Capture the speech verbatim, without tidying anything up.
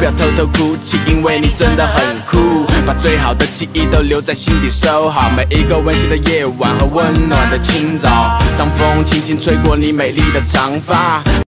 不要偷偷哭泣，因为你真的很酷。把最好的记忆都留在心底收好，每一个温馨的夜晚和温暖的清早。当风轻轻吹过你美丽的长发。